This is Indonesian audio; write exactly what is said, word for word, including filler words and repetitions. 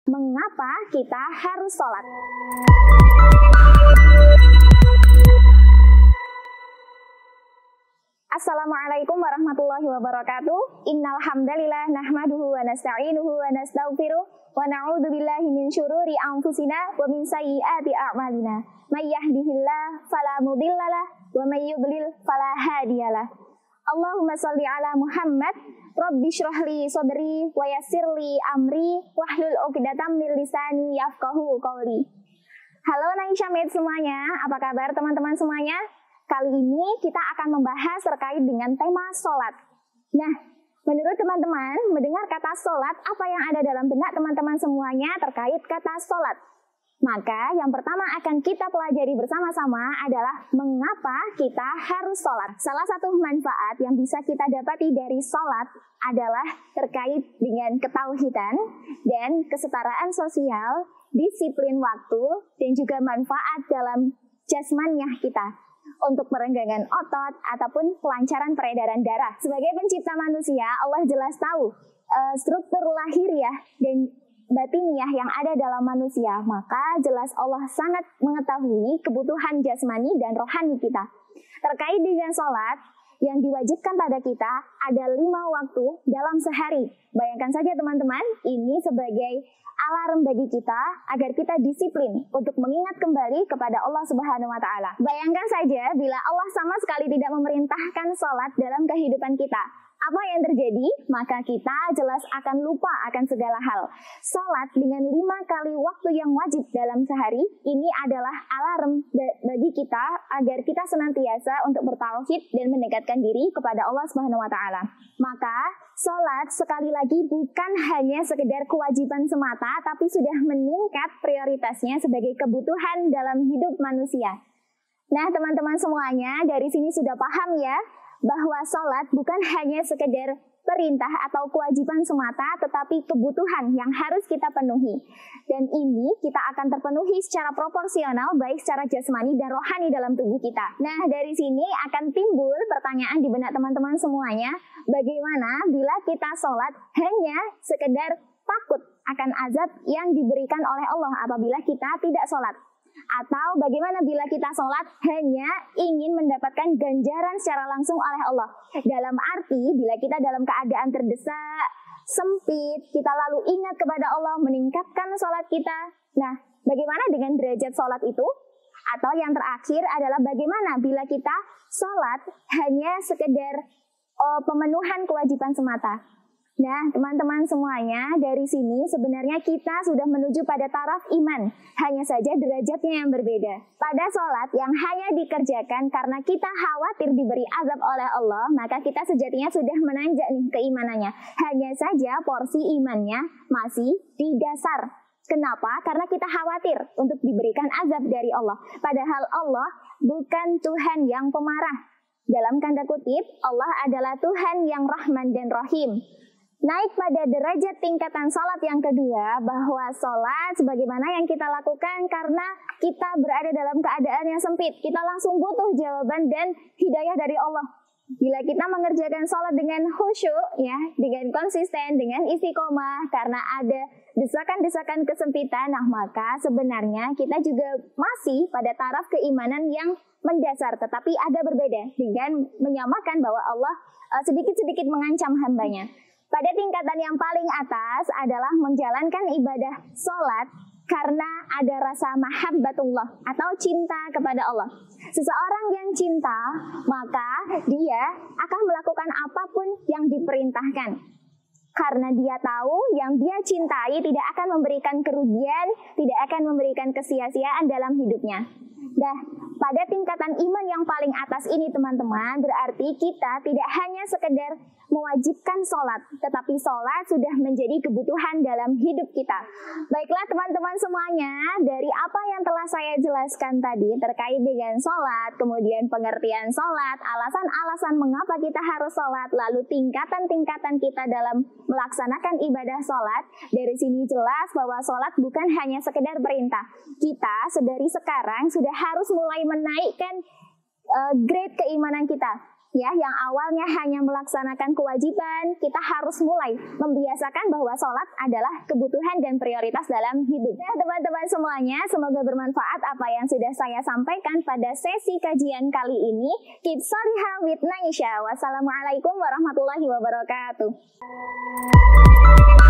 Mengapa kita harus sholat? Assalamualaikum warahmatullahi wabarakatuh. Innal hamdalillah nahmaduhu wa nasta'inuhu wa nastaghfiruh wa na'udzu billahi min syururi anfusina wa min sayyiati a'malina. May yahdihillahu fala mudhillalah wa may yudlil fala hadiyalah. Allahumma shalli ala Muhammad. Rabbi shrah li sadri wa yassir li amri wahlul 'uqdatam min lisani yafqahu qawli. Halo Naishamid semuanya, apa kabar teman-teman semuanya? Kali ini kita akan membahas terkait dengan tema sholat. Nah, menurut teman-teman, mendengar kata sholat, apa yang ada dalam benak teman-teman semuanya terkait kata sholat? Maka yang pertama akan kita pelajari bersama-sama adalah mengapa kita harus sholat. Salah satu manfaat yang bisa kita dapati dari sholat adalah terkait dengan ketauhidan dan kesetaraan sosial, disiplin waktu, dan juga manfaat dalam jasmaniah kita untuk perenggangan otot ataupun kelancaran peredaran darah. Sebagai pencipta manusia, Allah jelas tahu uh, struktur lahiriah dan batiniah yang ada dalam manusia, maka jelas Allah sangat mengetahui kebutuhan jasmani dan rohani kita. Terkait dengan sholat yang diwajibkan pada kita ada lima waktu dalam sehari. Bayangkan saja teman-teman, ini sebagai alarm bagi kita agar kita disiplin untuk mengingat kembali kepada Allah Subhanahu wa Ta'ala. Bayangkan saja bila Allah sama sekali tidak memerintahkan sholat dalam kehidupan kita. Apa yang terjadi? Maka kita jelas akan lupa akan segala hal. Sholat dengan lima kali waktu yang wajib dalam sehari, ini adalah alarm bagi kita agar kita senantiasa untuk bertauhid dan mendekatkan diri kepada Allah Subhanahu wa Ta'ala. Maka sholat sekali lagi bukan hanya sekedar kewajiban semata, tapi sudah meningkat prioritasnya sebagai kebutuhan dalam hidup manusia. Nah teman-teman semuanya, dari sini sudah paham ya, bahwa sholat bukan hanya sekedar perintah atau kewajiban semata, tetapi kebutuhan yang harus kita penuhi. Dan ini kita akan terpenuhi secara proporsional, baik secara jasmani dan rohani dalam tubuh kita. Nah, dari sini akan timbul pertanyaan di benak teman-teman semuanya, bagaimana bila kita sholat hanya sekedar takut akan azab yang diberikan oleh Allah apabila kita tidak sholat? Atau bagaimana bila kita sholat hanya ingin mendapatkan ganjaran secara langsung oleh Allah? Dalam arti, bila kita dalam keadaan terdesak, sempit, kita lalu ingat kepada Allah, meningkatkan sholat kita. Nah, bagaimana dengan derajat sholat itu? Atau yang terakhir adalah bagaimana bila kita sholat hanya sekedar oh, pemenuhan kewajiban semata? Nah, teman-teman semuanya, dari sini sebenarnya kita sudah menuju pada taraf iman. Hanya saja derajatnya yang berbeda. Pada sholat yang hanya dikerjakan karena kita khawatir diberi azab oleh Allah, maka kita sejatinya sudah menanjak nih keimanannya. Hanya saja porsi imannya masih di dasar. Kenapa? Karena kita khawatir untuk diberikan azab dari Allah. Padahal Allah bukan Tuhan yang pemarah. Dalam tanda kutip, Allah adalah Tuhan yang Rahman dan Rahim. Naik pada derajat tingkatan sholat yang kedua, bahwa sholat sebagaimana yang kita lakukan karena kita berada dalam keadaan yang sempit. Kita langsung butuh jawaban dan hidayah dari Allah. Bila kita mengerjakan sholat dengan khusyuk, ya, dengan konsisten, dengan istiqomah, karena ada desakan-desakan kesempitan, nah maka sebenarnya kita juga masih pada taraf keimanan yang mendasar, tetapi agak berbeda dengan menyamakan bahwa Allah uh, sedikit-sedikit mengancam hambanya. Pada tingkatan yang paling atas adalah menjalankan ibadah sholat karena ada rasa mahabbatullah atau cinta kepada Allah. Seseorang yang cinta, maka dia akan melakukan apapun yang diperintahkan. Karena dia tahu yang dia cintai tidak akan memberikan kerugian, tidak akan memberikan kesia-siaan dalam hidupnya. Nah, pada tingkatan iman yang paling atas ini teman-teman, berarti kita tidak hanya sekedar mewajibkan sholat, tetapi sholat sudah menjadi kebutuhan dalam hidup kita. Baiklah teman-teman semuanya, dari apa yang telah saya jelaskan tadi terkait dengan sholat, kemudian pengertian sholat, alasan-alasan mengapa kita harus sholat, lalu tingkatan-tingkatan kita dalam melaksanakan ibadah sholat, dari sini jelas bahwa sholat bukan hanya sekedar perintah. Kita sedari sekarang sudah harus mulai menaikkan uh, grade keimanan kita. Ya, yang awalnya hanya melaksanakan kewajiban, kita harus mulai membiasakan bahwa sholat adalah kebutuhan dan prioritas dalam hidup. Nah, teman-teman semuanya, semoga bermanfaat apa yang sudah saya sampaikan pada sesi kajian kali ini. Keep Sholihah with Naisha. Wassalamualaikum warahmatullahi wabarakatuh.